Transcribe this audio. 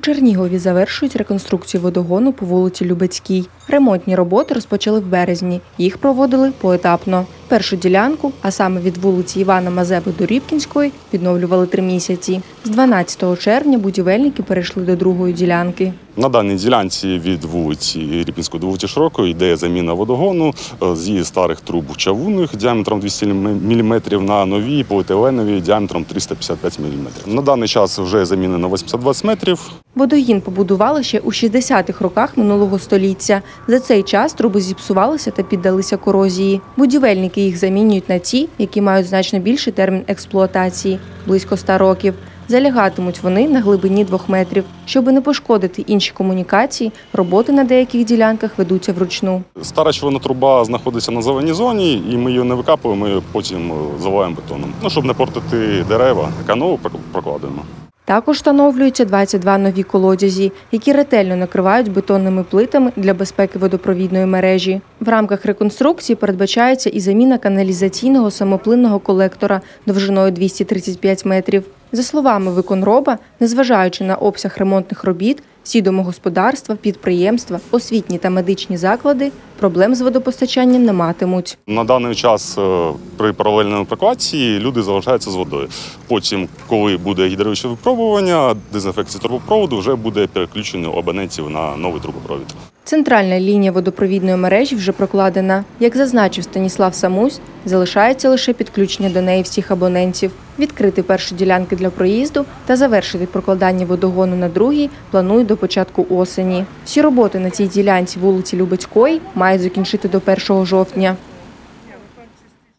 Чернігові завершують реконструкцію водогону по вулиці Любецькій. Ремонтні роботи розпочали в березні. Їх проводили поетапно. Першу ділянку, а саме від вулиці Івана Мазепи до Рібкінської, відновлювали 3 місяці. З 12 червня будівельники перейшли до другої ділянки. На даній ділянці від вулиці Рібкінської до вулиці Широкої йде заміна водогону з її старих труб чавунних діаметром 200 мм на нові поліетиленові діаметром 355 мм. На даний час вже замінено 820 метрів. Водогін побудували ще у 60-х роках минулого століття. За цей час труби зіпсувалися та піддалися корозії. Будівельники їх замінюють на ті, які мають значно більший термін експлуатації – близько 100 років. Залягатимуть вони на глибині 2 метрів. Щоби не пошкодити інші комунікації, роботи на деяких ділянках ведуться вручну. Стара човна труба знаходиться на зеленій зоні, і ми її не викапуємо, ми її потім заливаємо бетоном. Щоб не портити дерева, канаву прокладуємо. Також встановлюються 22 нові колодязі, які ретельно накривають бетонними плитами для безпеки водопровідної мережі. В рамках реконструкції передбачається і заміна каналізаційного самоплинного колектора довжиною 235 метрів. За словами виконроба, незважаючи на обсяг ремонтних робіт, всі домогосподарства, підприємства, освітні та медичні заклади проблем з водопостачанням не матимуть. На даний час при паралельній прокладці люди залишаються з водою. Потім, коли буде гідравлічне випробування, дезінфекція трубопроводу, вже буде переключення абонентів на новий трубопровід. Центральна лінія водопровідної мережі вже прокладена. Як зазначив Станіслав Самусь, залишається лише підключення до неї всіх абонентів. Відкрити перші ділянки для проїзду та завершити прокладання водогону на другій планують до початку осені. Всі роботи на цій ділянці вулиці Любецької мають закінчити до 1 жовтня.